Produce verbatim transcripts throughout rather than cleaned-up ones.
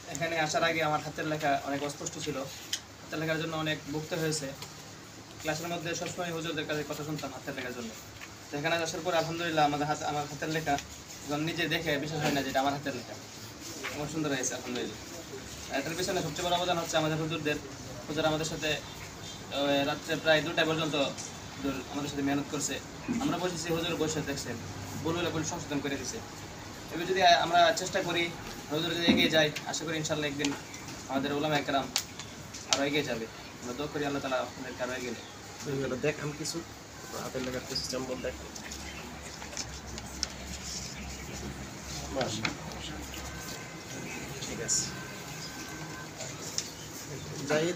এখানে আসার আগে আমার হাতের লেখা অনেক অস্পষ্ট ছিল, হাতের লেখার জন্য অনেক ভুগতে হয়েছে। ক্লাসের মধ্যে সবসময় হুজুরদের কাছে কথা শুনতাম হাতের লেখার জন্য। তো এখানে আসার পরে আলহামদুলিল্লাহ আমাদের হাত আমার হাতের লেখা যখন নিজে দেখে বিশ্বাস হয় না যেটা আমার হাতের লেখা, এমন সুন্দর হয়েছে আলহামদুলিল্লাহ। এটার পিছনে সবচেয়ে বড় অবদান হচ্ছে আমাদের হুজুরদের। হুজুর আমাদের সাথে রাত্রে প্রায় দুটায় পর্যন্ত হুজুর আমাদের সাথে মেহনত করছে। আমরা বসেছি, হুজুর বসে দেখছেন, ভুল হলে ভুল সংশোধন করে দিছে। এবার যদি আমরা চেষ্টা করি, হুজুর যদি এগিয়ে যাই, আশা করি ইনশাল্লাহ একদিন আমাদের উলামায়ে কেরাম আরও এগিয়ে যাবে। আমরা দোয়া করি আল্লাহ তাআলা আমাদেরকে আরও এগিয়ে নেয়। দেখান কিছু হাতের লেখার কিছু চেম্বর দেখান। ঠিক আছে, জাহিদ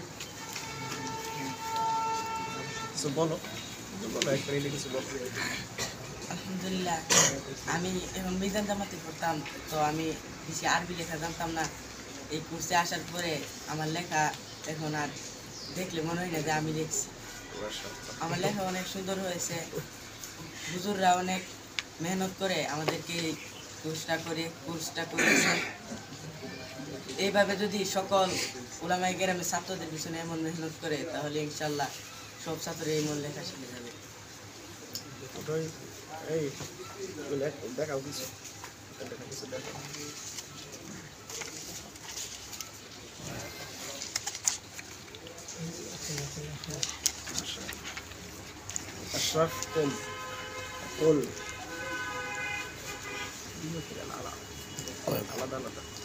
কিছু বলো, বলো একবার এলে কিছু বলো। আলহামদুলিল্লাহ, আমি এখন মিজান জামাতে পড়তাম, তো আমি বেশি আরবি লেখা জানতাম না। এই কোর্সে আসার পরে আমার লেখা এখন আর দেখলে মনে হয় না যে আমি লিখছি। আমার লেখা অনেক সুন্দর হয়েছে। হুজুররা অনেক মেহনত করে আমাদেরকে এই কোর্সটা করে কোর্সটা করেছে। এইভাবে যদি সকল উলামায়ে কেরামের ছাত্রদের পিছনে এমন মেহনত করে, তাহলে ইনশাল্লাহ সব ছাত্র এই মন লেখা শিখে যাবে। এই দেখাও কিছু, কিছু দেখাও। أشرف قل قل আলাদা আলাদা